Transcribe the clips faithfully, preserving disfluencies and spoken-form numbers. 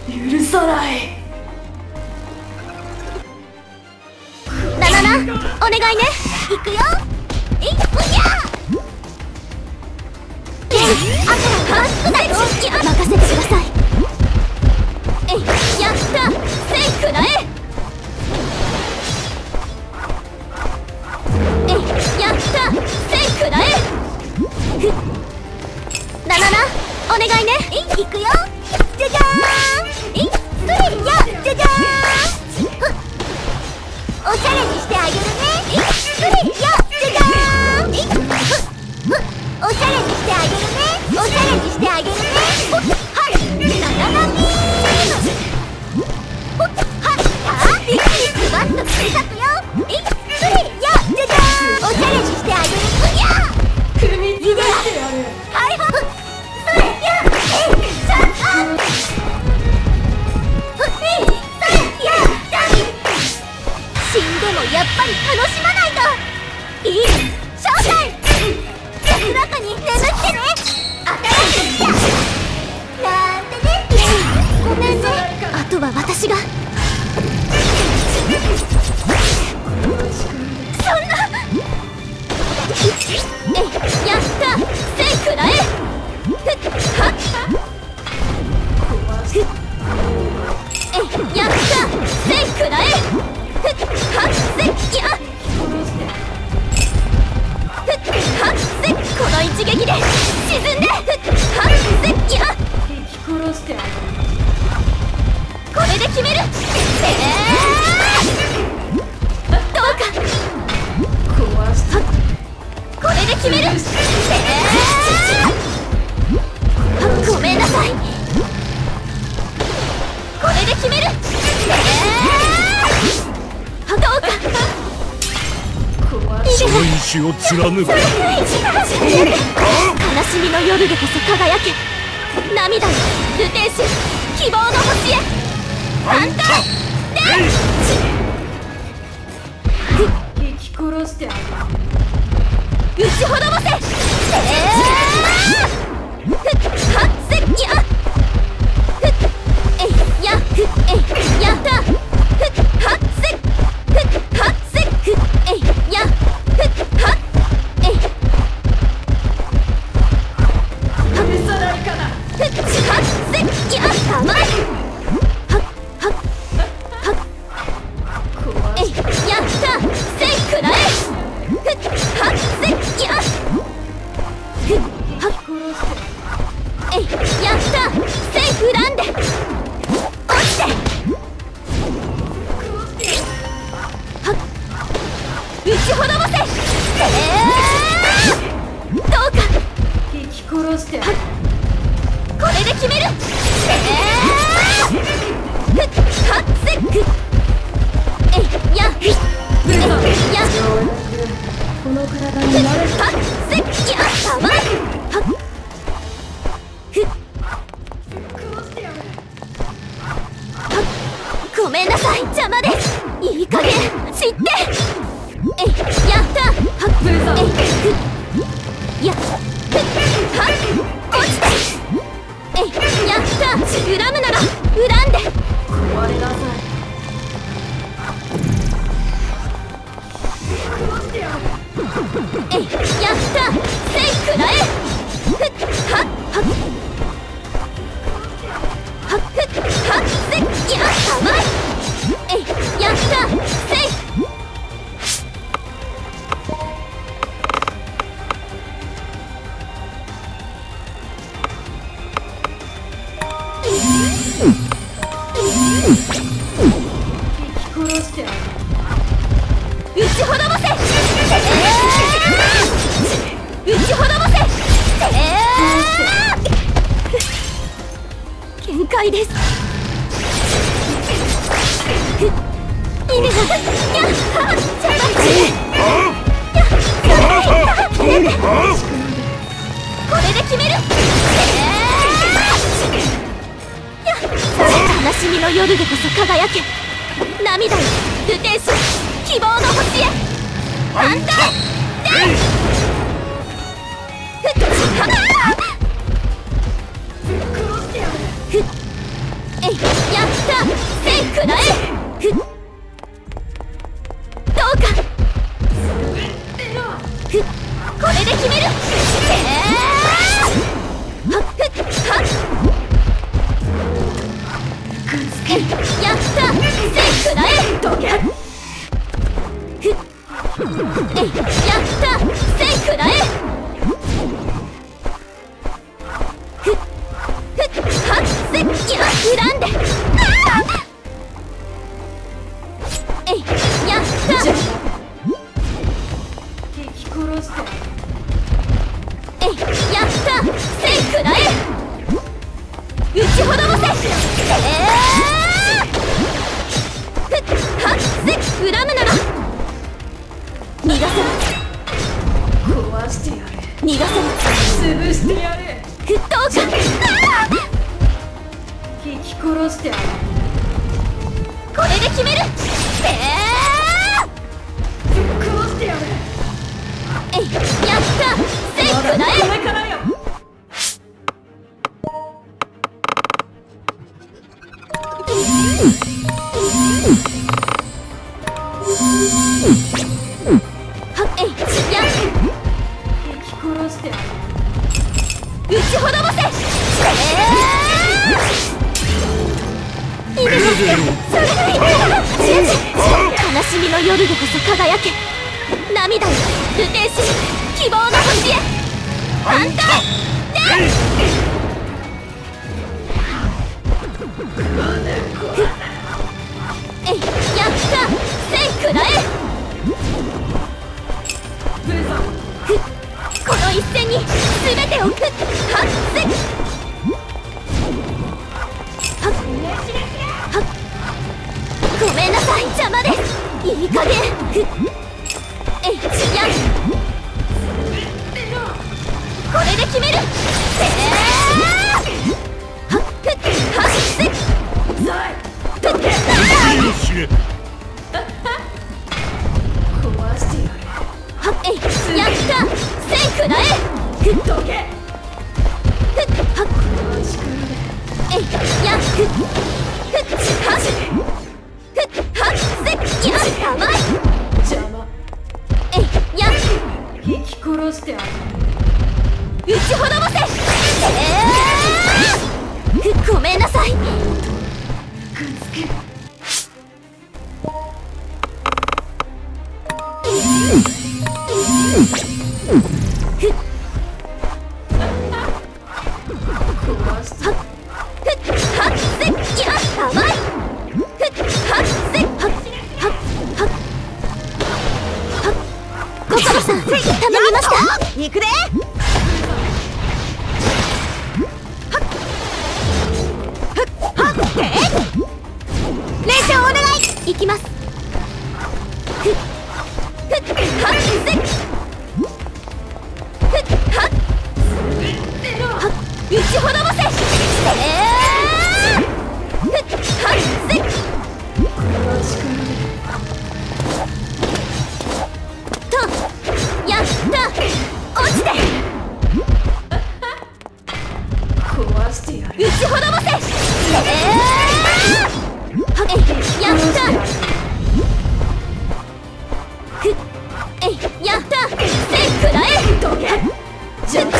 許さない。 ななな、お願いね。行くよ。えい、うやあとはファーストだよ。任せてください。えい、やった。セイクだえ。えい、やった。セイクだえ。ななな、お願いね。えい、行くよ。じゃじゃーん。えい、それや、じゃじゃーん。おしゃれにしてあげるね。えい、それや、じゃじゃーん。えい、おしゃれにしてあげるね。おしゃれにしてあげるね。はい、なななビーム。はい、あ、一気にズバッと切り裂くよ。えい、それや、じゃじゃーん。おしゃれにしてあげる。うや組みつぶしてやる。 はいはい、それや、えい、シャッアップ。えい、それや、じゃ死んでもやっぱり楽しまないと。いい、ショータイム。安らかに眠ってね。新しいやなんてね。ごめんね。あとは私が。そんな。えい、やった。セイクだえ。ふっはっふっ。えい、やった。セイクだえ。ふっはっせっや。ふっはっせっ、この一撃で沈んで。ふっはっせっや。 敵殺してあげる。 これで決める。えー、どうか。 壊したこれで決める。えー、ごめんなさい。これで決める。えー、どうか。 その意志を貫く。 悲しみの夜でこそ輝け。涙よ、ルテンシュ、希望の星へ。反対で敵殺してあげ撃ちほどもせ。えー、ふっはっせっや。ふっえいや、ふっえいやった。ふっはっせっふっはっせっふっえいやふっはっえいる。許さないから。 ふっはっせっや。たまえはっはっはっえいやった。セイクだえ。ふっはっせっや。ふっはっえいやった。セイフランで落ちて。はっ撃ちほどもせ。えー、どうか。 敵殺してあげる。 これで決める。えー、ふっはっせっくえいやふっえいやこの体ふっになれる。 はっせっやたまえはっふっはっごめんなさい、邪魔です。いい加減知って。えいやった。はっえいふっやふっはっ落ちて。えいやった。恨むなら恨んで。 壊れなさい。 えいやった。セイクだえ。ふっはっはっはっふっはっせっやたまえ。えいやった。セイ殺してあ撃ちほどもせ。えー、撃ちほどもせ。えー、限界です。意味がやっはっ邪魔しやっこれで決める。えー、やっ悲しみの夜でこそ輝け。涙よ、ルテンシュ、希望の星へ。反対でふっはっふっえい、やったせいくらえ。ふっ、どうか。ふっ、これで決める。えー、はっふっはっ、えい、やったせいくらえ。ふっ、えい、やったせいくらえ。ふっふっはっせい、いや恨んで。えい、やった敵殺して。 えい、やったせいくらえ。打ちほどもせ。えー、ふっはっせい、恨むなら逃がせ。 壊してやれ。 逃がせ。 潰してやれ。 沸騰か。 引き殺してやれ。 これで決める。えぶっ殺してやれ。 ー、えい、やったせいくらえ。 これからよ。 はっ、えい、やっ引き殺してやれ。 打ちほどもせ。えー、いいです。それがいい。悲しみの夜でこそ輝け。涙よルテンシ希望の星へ。反対で。えい、やったせいくらえ。ふっ、この一戦に全てをくっはっせい。はっはっ、ごめんなさい邪魔です。いい加減。ふっ、えい、やんこれで決める。えー、はっふっはっせい。ふっ、 よしれ。 壊してやれ。 はっ、えい、やったせいくらえ。ふっ、 どけ。 ふっはっ、えい、やふっふっはっふっはっせい、や甘い。 邪魔。 えい、や引き殺してやれ。 打ちほどもせ。えー、ふっ、ごめんなさい。 くっつけ。 ふっ壊してはっふっはっせい、や甘い。ふっはっせい、はっはっはっはっ、ご苦労さん頼みました。行くで。練習お願い。行きます。ふっふっはっせい、ふっはっはっ、打ちほどもせ。えー、ふっはっせい。とやった落ちて。 壊してやれ。 打ちほどもせ。えー、はっ、えい、やったふっ、えい、やったせいくらえ。 どけ。 じゃっ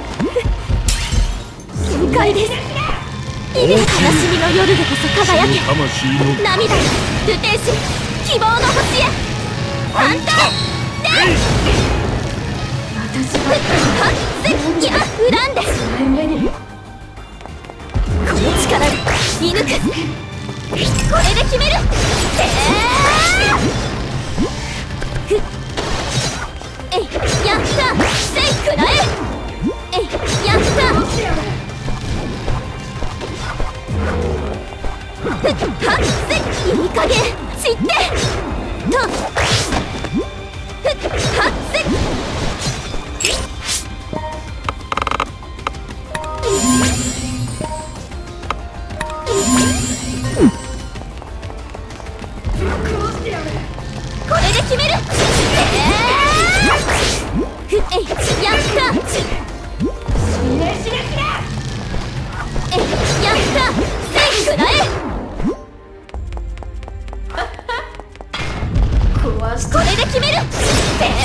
限界です。いで悲しみの夜でこそ輝け。 魂の涙よルテンシ希望の星へ。反対で。 私ふっはっせい、いや恨んで。 が目に。 この力で射抜く。これで決める。えー、ふっ、えい、やったせいくらえ。えい、やったふっはっせい、いい加減散ってと。ふっはっせい。これで決める。えー、ふっ、えい、やったえい、やったせいくらえ。 壊してこれで決める。せー